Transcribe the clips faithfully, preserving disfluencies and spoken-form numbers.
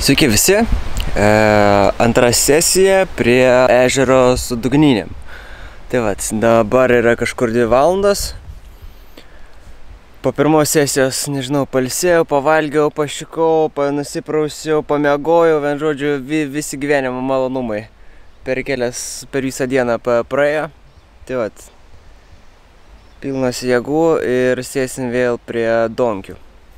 Sveiki visi, e, antra sesija prie ežero su dugnynėm. Tai vat, dabar yra kažkur dvi valandos. Po pirmos sesijos, nežinau, palsėjau, pavalgiau, pašikau, nusiprausiau, pamiegojau, vien žodžiu, vi, visi gyvenimo malonumai per kelias, per visą dieną praėjo. Tai vat, pilnas jėgų ir sėsim vėl prie donkių.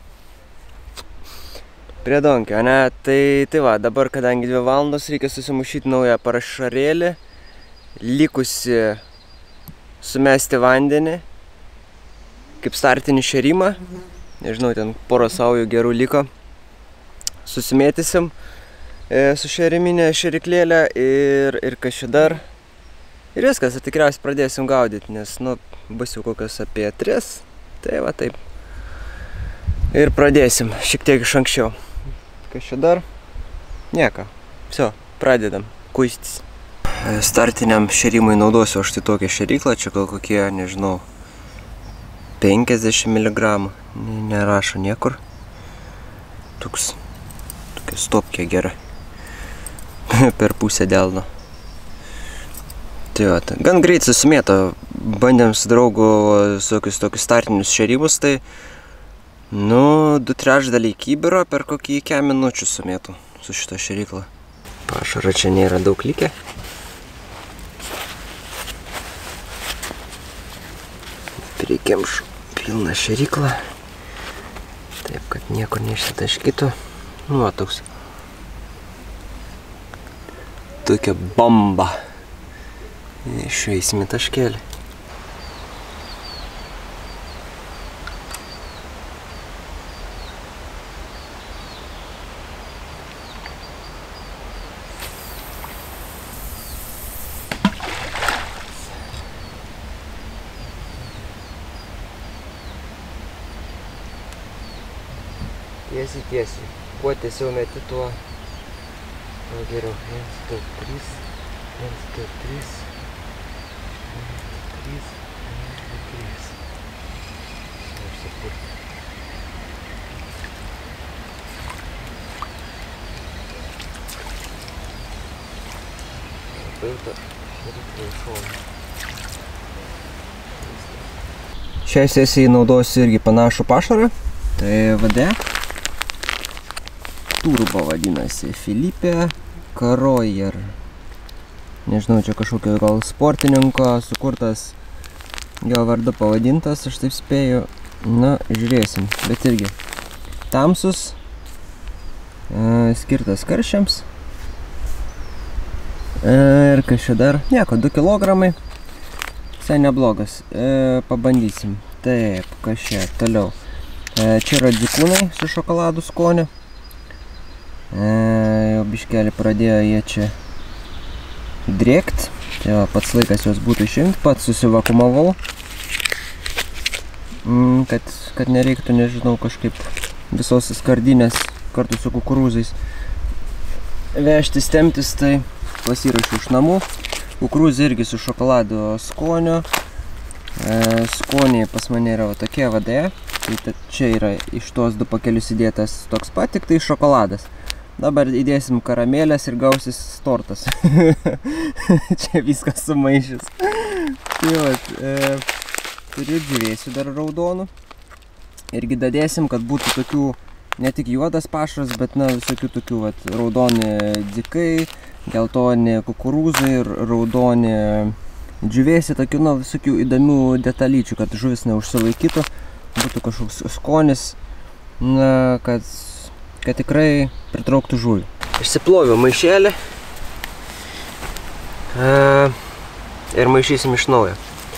Prie donkio, ne? Tai, tai va, dabar, kadangi dvi valandos, reikia susimušyti naują parašarėlį, likusi sumesti vandenį, kaip startinį šėrimą. Nežinau, ten porą saujų gerų liko. Susimėtysim e, su šėriminė šėriklėlė ir, ir kas čia dar. Ir viskas, ir tikriausiai pradėsim gaudyti, nes, nu, bus jau kokios apie tris. Tai va, taip. Ir pradėsim šiek tiek iš anksčiau. Kas čia dar? Nieko. Vsio, pradedam kuistis. Startiniam šėrimui naudosiu aš tai tokią šėriklą, čia gal kokie, nežinau, penkiasdešimt miligramų. Nerašo niekur. Toks, tokia stopkė gera. Per pusę delno. Tai va, gan greit susimėto. Bandėm su draugu tokius, tokius startinius šėrimus, tai nu, du trečdaliai kibiro per kokį kem minučių sumėtų su šito šėrikla. Pašaro čia nėra daug likę. Prikemšu pilną šėriklą. Taip, kad niekur neišsitaškytų. Nu, va, toks. Tokia bomba. Išveisime taškelį. Tiesiai, tiesiai. Kuo tiesiau meti, tuo geriau. Vienas, du, trys. Vienas, du, trys. Vienas, du, trys. Vienas, du, trys. Užsipurti. Pailta šėriklą į šoną. Šiai sesijai naudosiu irgi panašų pašarą. Tai vadė. Turbo vadinasi, Philippe Carroyer. Nežinau, čia kažkokio gal sportininko sukurtas, jo vardu pavadintas, aš taip spėju. Na, žiūrėsim, bet irgi tamsus, e, skirtas karšiams. E, ir kas čia dar? Nieko, du kilogramai. Visai neblogas. E, pabandysim. Taip, kas čia toliau. E, čia yra dzikūnai su šokoladų skoniu. E, jau biškelį pradėjo jie čia drėkt. Tai va, pats laikas juos būtų išimti. Pats susivakumavau. Mm, kad, kad nereiktų, nežinau, kažkaip visos skardinės kartu su kukurūzais vežtis, temptis, tai pasirašiau iš namų. Kukurūzai irgi su šokolado skonio. E, skoniai pas mane yra va tokie vadė. Tai čia yra iš tos du pakelius įdėtas toks pat, tik tai šokoladas. Dabar įdėsim karamėlės ir gausis tortas. Čia viskas sumaišys. Tai vat, e, turiu džiūvėsių dar raudonų. Irgi dadėsim, kad būtų tokių, ne tik juodas pašaras, bet na, visokių tokių vat, raudoni dzikai, geltoni kukurūzai ir raudoni džiūvėsiai, tokių na, visokių įdomių detalyčių, kad žuvis neužsilaikytų. Būtų kažkoks skonis, na, kad, kad tikrai pritrauktų žuvį. Išsiploviau maišelį e, ir maišysim iš naujo.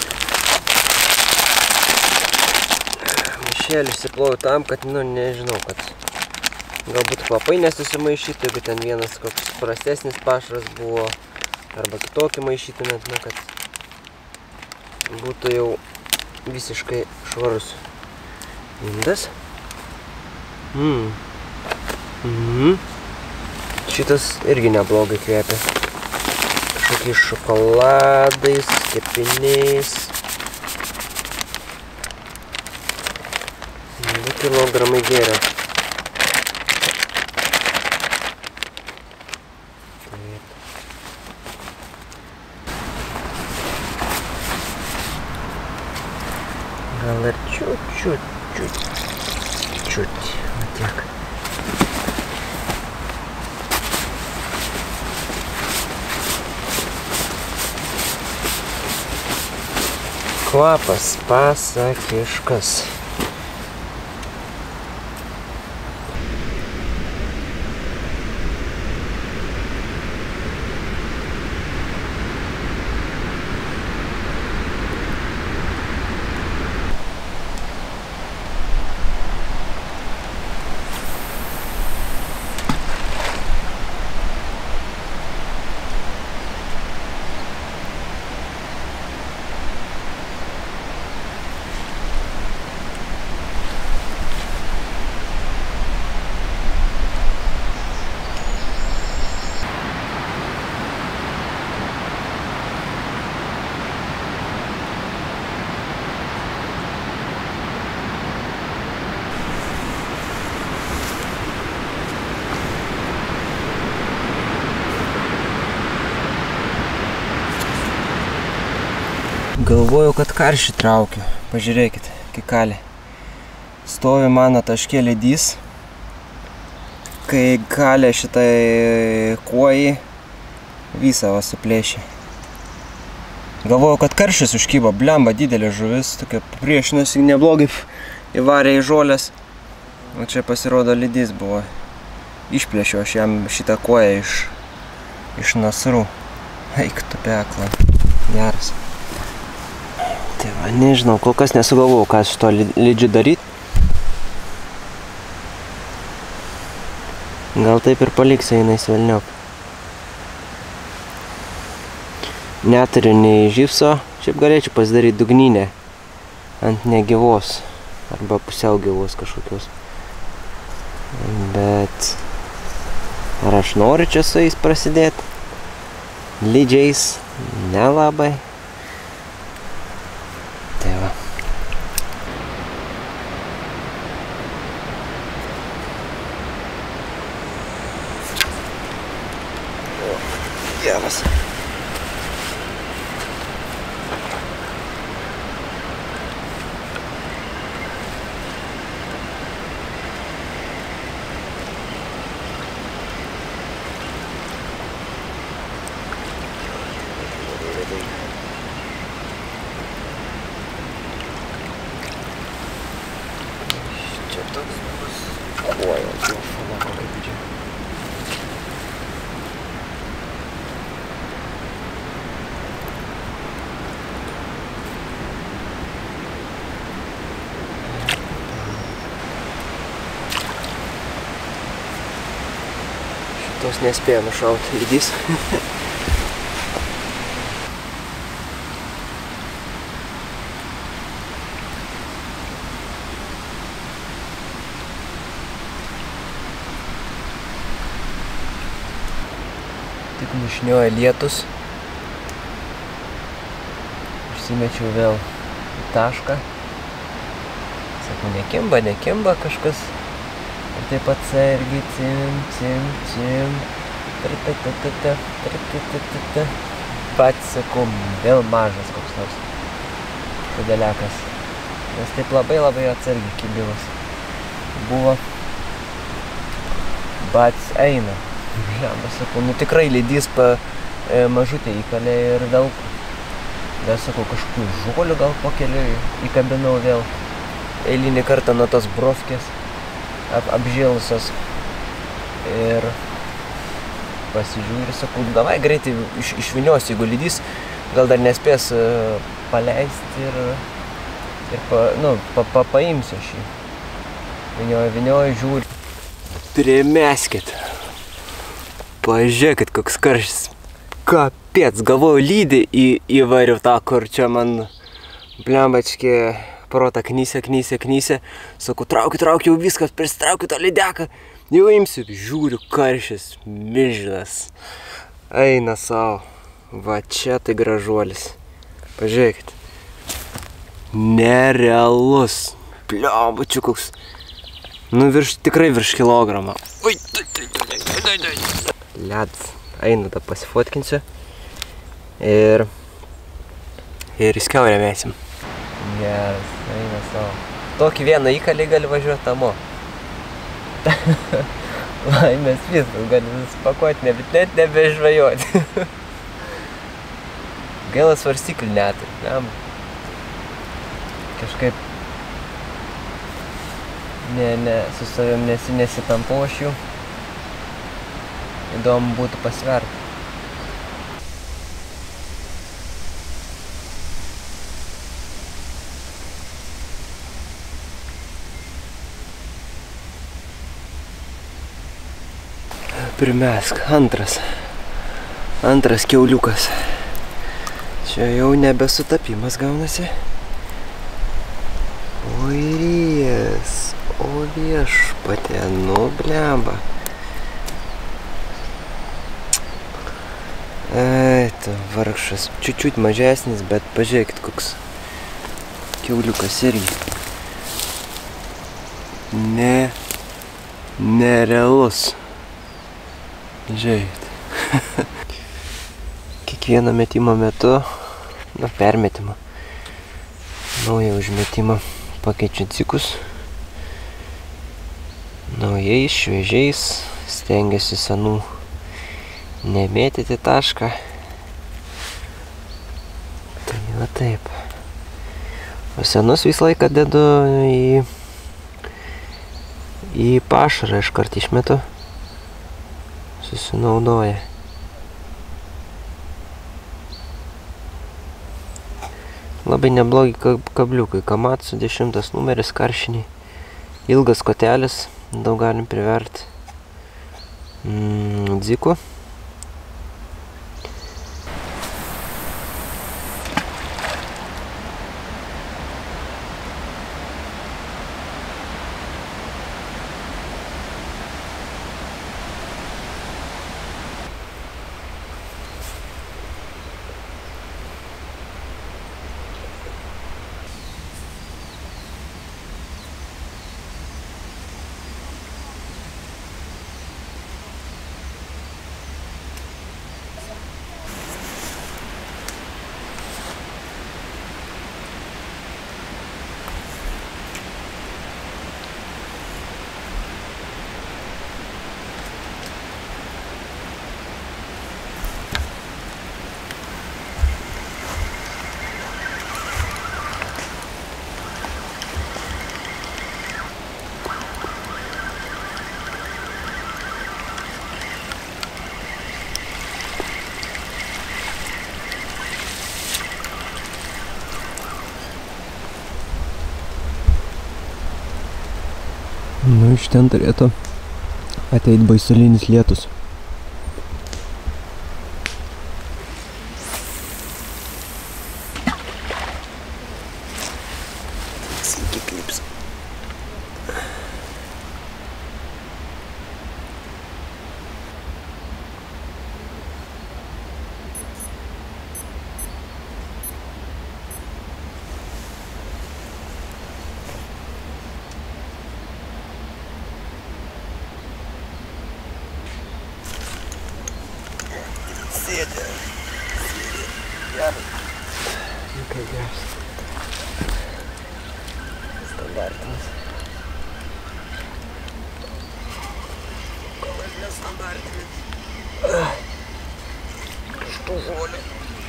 Maišelį išsiploviau tam, kad, nu, nežinau, kad galbūt kvapai nesusimaišytų, jeigu ten vienas koks prastesnis pašaras buvo, arba kitokį maišytumėt, na, kad būtų jau visiškai švarus. Indas. Mm. Mm. Šitas irgi neblogai kvepia. Kažkokiais šokoladais, kepiniais. du kilogramai gėrio. Gal ir čiut, čiut, čiut, čiut, va tiek. Kvapas pasakiškas. Galvoju, kad karšį traukiu. Pažiūrėkit, kai kalė. Stovi mano taškė ledys. Kai kalė šitai kuojai, visą va suplėšė. Galvoju, kad karšis užkybo, blemba, didelė žuvis, tokia priešinosi neblogai įvarė į žolės. O čia pasirodo ledys buvo. Išplėšiau aš jam šitą kuoją iš, iš nasrų. Eik tu pekla. Geras. Tai va, nežinau, kol kas nesugalvojau, ką su to lydžiu daryt. Gal taip ir paliksiu eina įsivelniop. Neturiu nei žipso, šiaip galėčiau pasidaryti dugninę ant negyvos arba pusiau gyvos kažkokios. Bet ar aš noriu čia su jais prasidėti? Lydžiais nelabai. Tai va. Geras. Ой, фона какая видео. Šitos nespėjo nušauti lydys. Tik nušnioja lietus. Užsimečiau vėl į tašką. Sakau, nekimba, nekimba kažkas. Ir taip atsargiai cim, cim, cim. Tritatata, tritatata. Pats sakau, vėl mažas koks nors pudeliakas. Nes taip labai labai atsargiai kibilas buvo. Bats eina. Žemė, sakau, nu tikrai lydys pa e, mažutė įkalė ir daug. Gal, sakau, kažkokių žolių gal po keliui įkabinau vėl. Eilinį kartą nuo tos brofkės ap, apžėlusios. Ir pasižiūri, sakau, davai greitai iš, išviniosiu, jeigu lydys gal dar nespės e, paleisti ir, ir pa, nu, pa, pa, paimsiu aš jį. Vinioju, vinioju, žiūri. Primeskit. Pažiūrėkit, koks karštis. Kapėts, galvoju, lydį į, įvariu tą, kur čia man blembačkė protą knysė, knysė, knysė. Sakau, traukiu, traukiu, jau viskas, pristraukiu tą lydeką. Jau imsiu, žiūriu, karštis, milžinas. Eina savo. Va čia tai gražuolis. Pažiūrėkit. Nerealus. Blembačiu koks. Nu, virš, tikrai virš kilogramą. Ui, tai, tai, tai, tai, tai. Ledas. Einu, tą pasifotkinsiu. Ir... Ir į skiaurę mesim. Geras, eina savo. Tokį vieną įkalį gali važiuoti namo. Laimės viskas, gali vis pakuoti, bet net nebežvajoti. Gaila svarstyklių net. Kažkaip ne, ne, su savim nesi, nesitampu aš jų. Įdomu būtų pasverti. Primesk, antras. Antras kiauliukas. Čia jau nebesutapimas gaunasi. O ir o viešpatė, nu blemba. Ai, tu vargšas. Čiučiut mažesnis, bet pažiūrėkit, koks kiauliukas irgi. Ne, nerealus. Žiūrėkit. Kiekvieno metimo metu, nu, permetimo, naują užmetimą pakeičiu dzikus. Naujais, šviežiais, stengiasi senų nemėtyti tašką. Tai va taip. O senus visą laiką dedu į, į pašarą, iškart išmetu. Susinaudoja. Labai neblogi kabliukai. Kamatsu dešimtas numeris, karšiniai. Ilgas kotelis, daug galim priverti. Mm, dzikų. Nu, iš ten turėtų ateit baisulinis lietus. Sveiki, klips. Sėdė. Sėdė. Gerai. Nu, kaip geras. Standartinis. Kol aš nestandartinis. Kažtų žolė.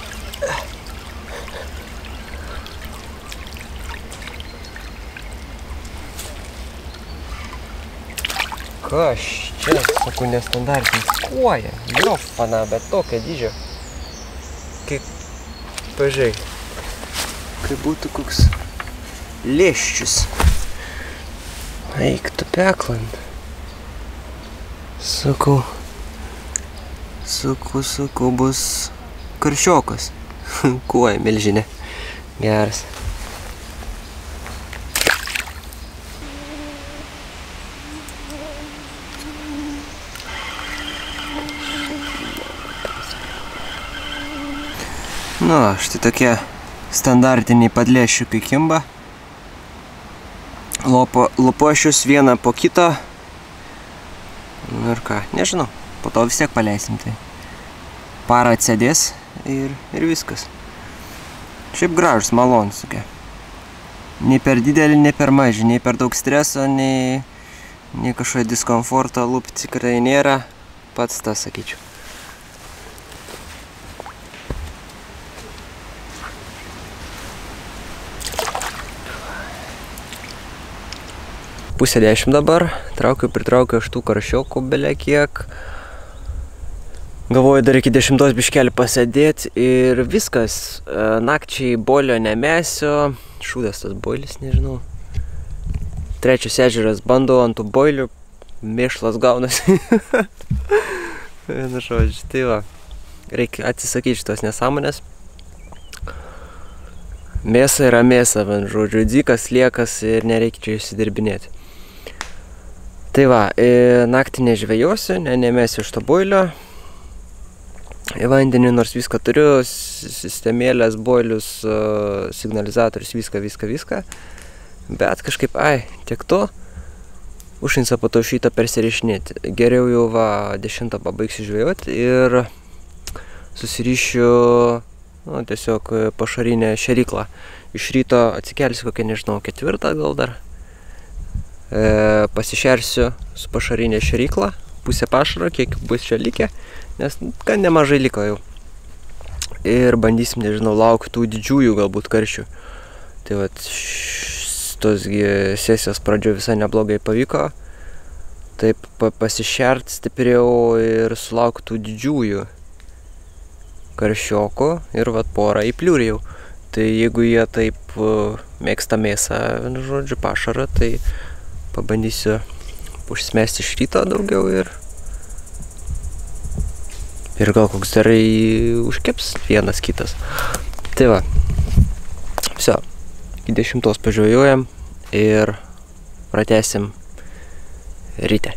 Kas čia, sakau, nestandartinis kuoja. Jofana, bet tokio dydžio. Kaip, pažiūrėk. Kaip būtų koks lėščius. Eik tu peklant. Sakau, sakau, sakau, bus karšiokas. Kuoja, milžinė. Geras. Nu, štai tokie standartiniai padlėšiukai kimba. Lopo, lopošius vieną po kito. Nu ir ką, nežinau, po to vis tiek paleisim tai. Parą atsėdės ir, ir viskas. Šiaip gražus, malonus tokie. nei per didelį, nei per mažį, nei per daug streso, nei, nei kažkokio diskomforto lūpti tikrai nėra. Pats tas, sakyčiau. Pusė dešimt dabar, traukiu, pritraukiu aš tų karšiokų belė kiek. Galvoju dar iki dešimtos biškelį pasėdėti ir viskas. Nakčiai boilio nemesiu, šūdas tas boilis, nežinau. Trečias ežeras bandau ant tų boilių, mėšlas gaunasi. Vienu žodžiu, tai va, reikia atsisakyti šitos nesąmonės. Mėsa yra mėsa, vienu žodžiu, dzikas, liekas ir nereikia čia įsidirbinėti. Tai va, naktį nežvejosiu, ne, nemesiu iš to boilio. Į vandenį, nors viską turiu, sistemėlės, boilius, signalizatorius, viską, viską, viską. Bet kažkaip, ai, tiek to, užinsa po to šitą persirišinėti. Geriau jau va, dešimtą pabaigsiu žvejoti ir susirišiu, nu, tiesiog pašarinę šeriklą. Iš ryto atsikelsiu kokią, nežinau, ketvirtą gal dar. E, pasišersiu su pašarinė šerikla, pusę pašaro, kiek bus čia likę. Nes gan nemažai liko jau. Ir bandysim, nežinau, laukti tų didžiųjų galbūt karšių. Tai vat, tos sesijos pradžioje visai neblogai pavyko. Taip pasišert stipriau ir sulaukti tų didžiųjų karšiokų. Ir vat porą įpliūrėjau. Tai jeigu jie taip mėgsta mėsą, vienu žodžiu, pašarą, tai pabandysiu užsmesti iš ryto daugiau ir Ir gal koks darai užkeps vienas kitas. Tai va. Viso. Iki dešimtos pažvejojam ir pratęsim ryte.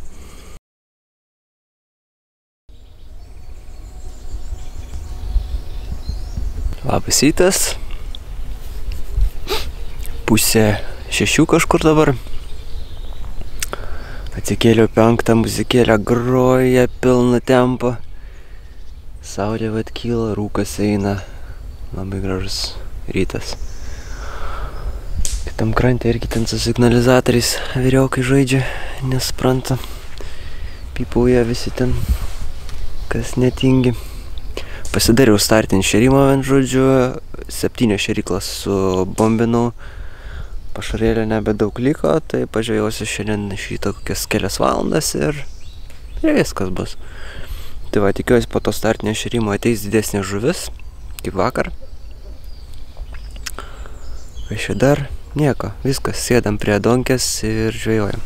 Labas rytas. Pusė šešių kažkur dabar. Atsikėliau penktą, muzikėlę groja pilną tempą. Saulė vat kyla, rūkas eina. Labai gražus rytas. Kitam krante irgi ten su signalizatoriais vyriokai žaidžia, nesupranta. Pypauja visi ten, kas netingi. Pasidariau startinį šėrimą, vien žodžiu, septynios šėryklas subombinau. Pašarėlio nebedaug liko, tai pažvejosiu šiandien šitą kokias kelias valandas ir, ir viskas bus. Tai va, tikiuosi po to startinio šėrimo ateis didesnė žuvis, kaip vakar. O čia dar nieko, viskas, sėdam prie donkės ir žvejojam.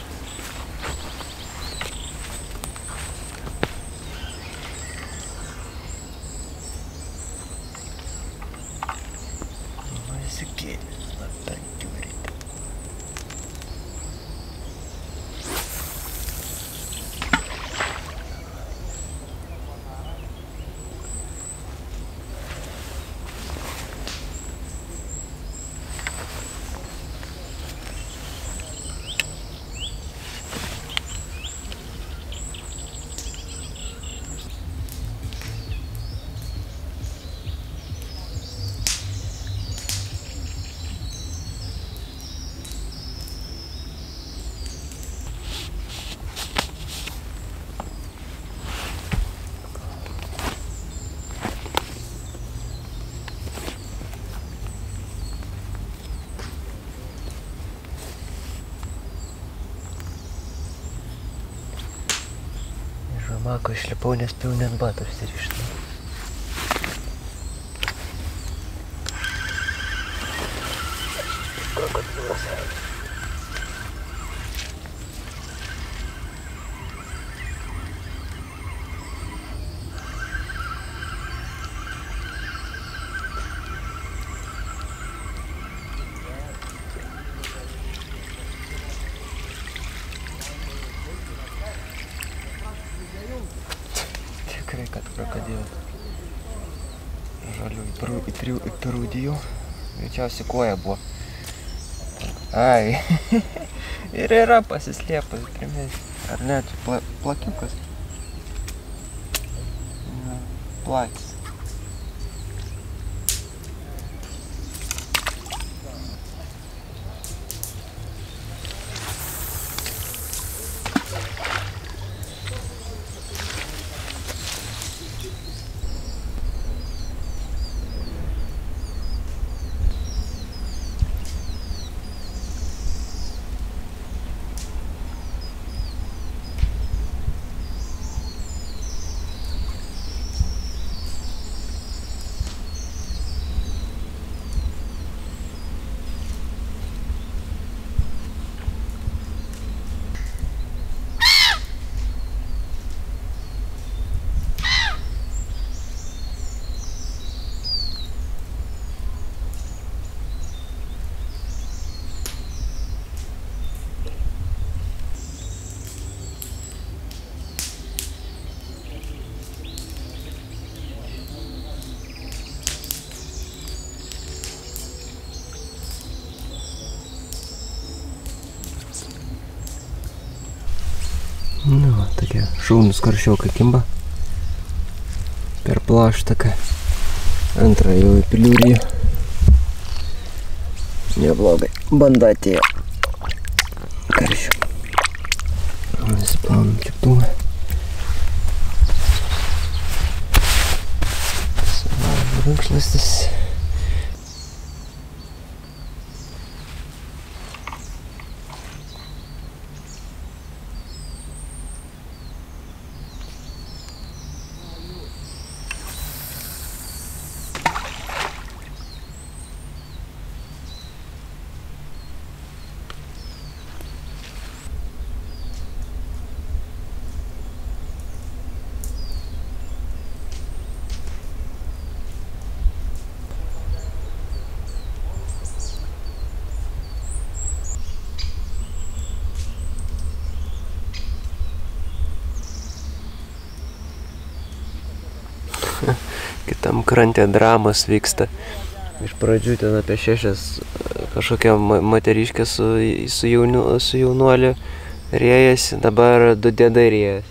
Mako išlipau, nes spėjau net batą užsirišti. Krokodilus. Tikrai, kad krokodilų. Žalių įprūdijų. Greičiausiai koja buvo. Ai. Ir yra pasislėpus primės. Ar ne, čia pla, plakiukas. Plakis. tokie šaunus karšiokai kimba. Per plaštaką. Antrą jau į piliūrį. Neblogai. Banda atėjo. Karšių. Nusiplaunam keptuvą. Savaržų rankšluostis. Kitam krante dramos vyksta. Iš pradžių ten apie šešias kažkokia moteriškė su, su, jaunu, su jaunuoliu rėjasi, dabar du dėdai rėjasi.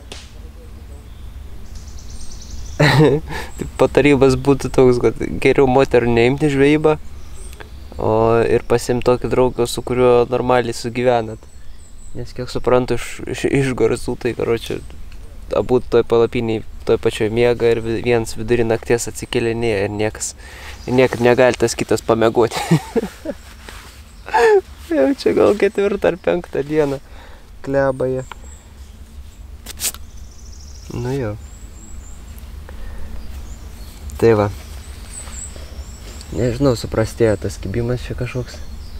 Patarimas būtų toks, kad geriau moterų neimti žvejybą, o ir pasimti tokį draugą, su kuriuo normaliai sugyvenat. Nes kiek suprantu iš, iš, iš garsų, tai karočią, abu toj palapiniai, toj pačioj miega ir vienas vidurį nakties atsikėlinėja ir niekas, niekad negali tas kitas pamiegoti. Jau čia gal ketvirtą ar penktą dieną kleba jie. Nu jau. Tai va. Nežinau, suprastėjo tas kibimas čia kažkoks.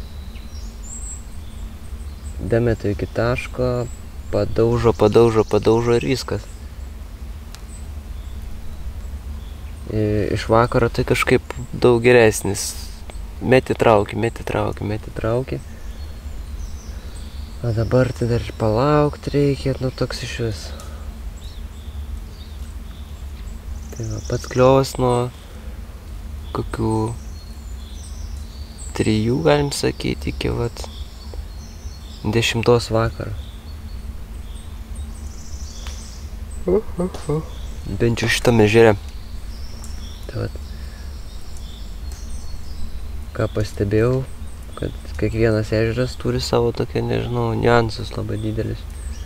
Dametu iki taško, padaužo, padaužo, padaužo ir viskas. Iš vakaro tai kažkaip daug geresnis. Meti trauki, meti trauki, meti trauki. O dabar tai dar palaukti reikia, nu toks iš vis. Tai va, pats kliovas nuo kokių trijų, galim sakyti, iki vat dešimtos vakaro. Uh, uh, uh. Bent jau šitame ežere. Tai vat, ką pastebėjau, kad kiekvienas ežeras turi savo tokią, nežinau, niuansus labai didelis.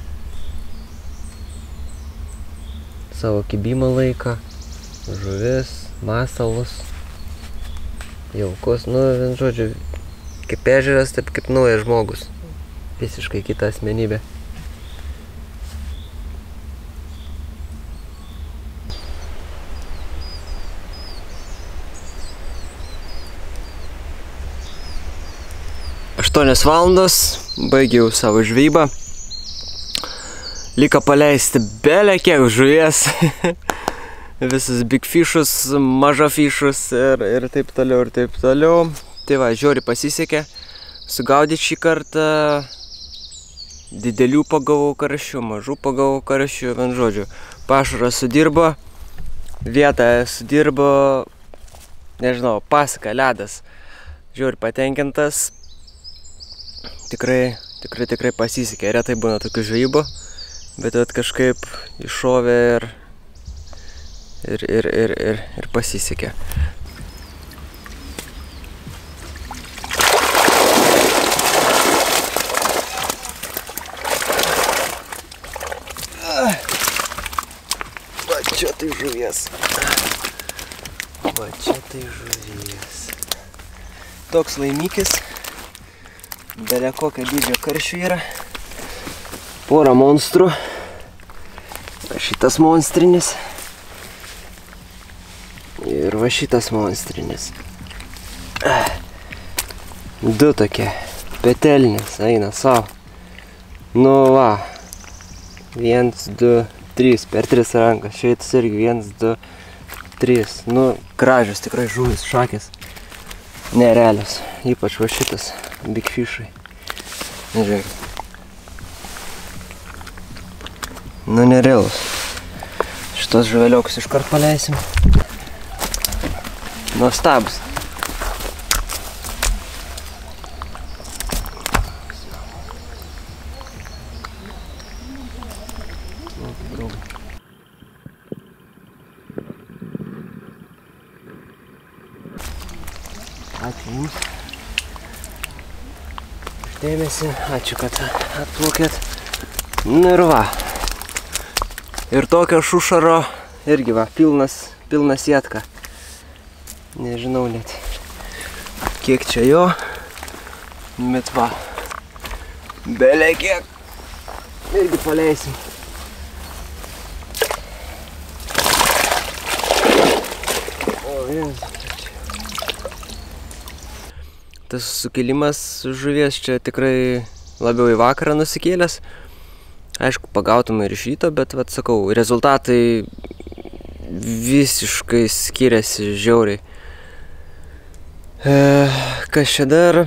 Savo kibimo laiką, žuvis, masalus, jaukus, nu, vien žodžiu, kaip ežeras, taip kaip naujas žmogus. Visiškai kita asmenybė. aštuonios valandos, baigiau savo žvejybą. Liko paleisti belę kiek žuvies. Visus big fishus, maža fishus ir, ir taip toliau, ir taip toliau. Tai va, žiauriai pasisekė. Sugaudyti šį kartą didelių pagavau karšių, mažų pagavau karšių, vien žodžiu. Pašarą sudirbo, vietą sudirbo, nežinau, pasaka, ledas. Žiauriai patenkintas. Tikrai, tikrai, tikrai pasisekė. Retai būna tokių žvejybų, bet at kažkaip iššovė ir, ir, ir, ir, ir, ir pasisekė. Va čia tai žuvies. Va čia tai žuvies. Toks laimikis. Belia kokio dydžio karšių yra. Porą monstrų. Šitas monstrinis. Ir va šitas monstrinis. Du tokie. Petelnis eina savo. Nu va. Viens, du, trys. Per tris rankas. Šitas irgi viens, du, trys. Nu, gražios tikrai žuvis, šakės. Nerealios. Ypač va šitas. Big fishai. Žiūrėk. Nu, nerealus. Šitos žuveliokus iškart paleisim. Nuostabus. dėmesį, ačiū, kad atplaukėt. Nu ir va. Ir tokio šušaro irgi va, pilnas, pilnas sietka. Nežinau net, kiek čia jo, bet va, belė kiek. Irgi paleisim. O, vienas. Tas sukilimas žuvies čia tikrai labiau į vakarą nusikėlęs. Aišku, pagautume ir iš ryto, bet, vat, sakau, rezultatai visiškai skiriasi žiauriai. E, kas čia dar?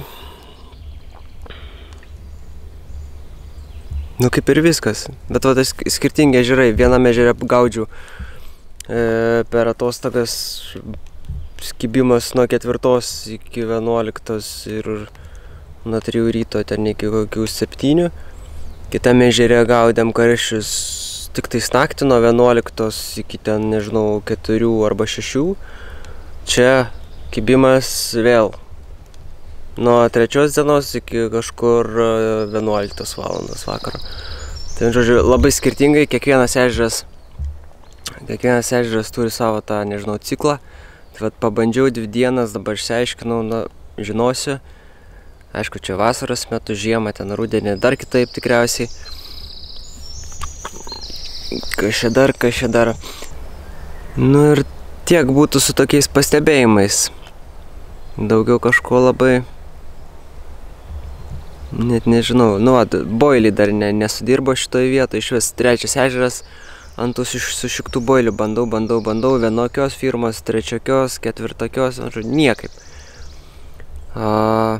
Nu, kaip ir viskas. Bet, vat, skirtingi ežerai. Viename ežere gaudžiu e, per atostogas skibimas nuo ketvirtos iki vienuoliktos ir nuo trijų ryto ten iki kokių septynių. Kitame ežere gaudėm karšius tik tais naktį nuo vienuoliktos iki ten, nežinau, keturių arba šešių. Čia kibimas vėl nuo trečios dienos iki kažkur vienuoliktos valandos vakaro. Tai, žodžiu, labai skirtingai, kiekvienas ežeras, kiekvienas ežeras turi savo tą, nežinau, ciklą. Tai vat pabandžiau dvi dienas, dabar išsiaiškinau, na, žinosiu. Aišku, čia vasaros metu, žiemą, ten rudenį, dar kitaip tikriausiai. Kas čia dar, kas čia dar. Nu ir tiek būtų su tokiais pastebėjimais. Daugiau kažko labai, net nežinau. Nu, boilį dar ne, nesudirbo šitoje vietoje, iš vis trečias ežeras. Ant tų sušiktų boilių bandau, bandau, bandau, vienokios firmos, trečiokios, ketvirtokios, niekaip. A,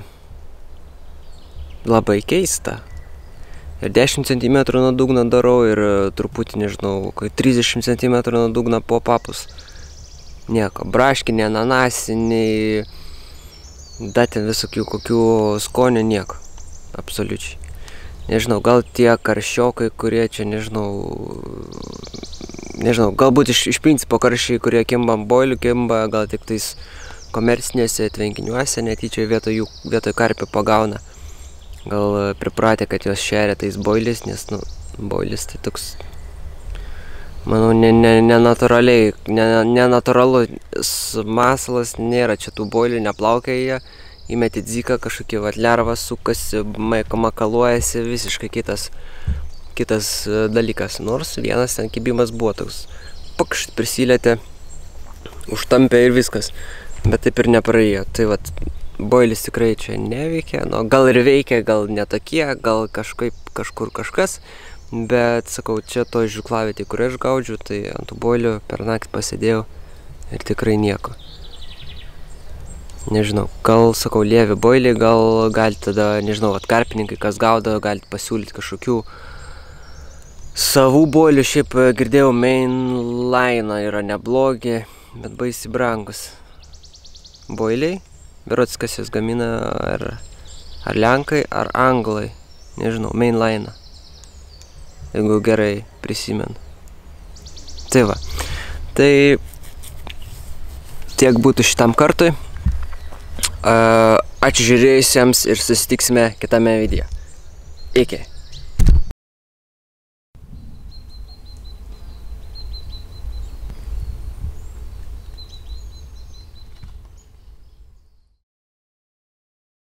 labai keista. Ir dešimt centimetrų nuo dugno darau ir truputį, nežinau, trisdešimt centimetrų nuo dugno po papus. Nieko. Braškinė, ananasiniai, da ten visokių kokių skonių, nieko. Absoliučiai. Nežinau, gal tie karščiokai, kurie čia, nežinau, nežinau, galbūt iš, iš principo karščiai, kurie kimba ant boilių, kimba gal tik tais komercinėse tvenkiniuose, netyčia vietoj jų, vietoj karpių pagauna. Gal pripratę, kad jos šeria tais boilis, nes, nu, boilis tai toks, manau, nenatūraliai, ne, nenatūralus masalas, nėra čia tų boilių, neplaukia jie. Įmeti dziką, kažkokį vat lervą sukasi, makaluojasi, visiškai kitas, kitas dalykas. Nors vienas ten kibimas buvo toks, pakšt prisilietė, užtampė ir viskas, bet taip ir nepraėjo. Tai vat boilis tikrai čia neveikia, nu, gal ir veikia, gal netokie, gal kažkaip kažkur kažkas, bet sakau, čia to žuklavietė, kur aš gaudžiu, tai ant tų boilių per naktį pasėdėjau ir tikrai nieko. Nežinau, gal, sakau, lievi boiliai, gal galite tada, nežinau, atkarpininkai, kas gaudo, galite pasiūlyti kažkokių savų boilių. Šiaip girdėjau, mainline yra neblogi, bet baisiai brangus boiliai. Berods, kas jas gamina, ar, ar lenkai, ar anglai, nežinau, mainline, jeigu gerai prisimenu. Tai va, tai tiek būtų šitam kartui. Ačiū žiūrėjusiems ir susitiksime kitame video. Iki.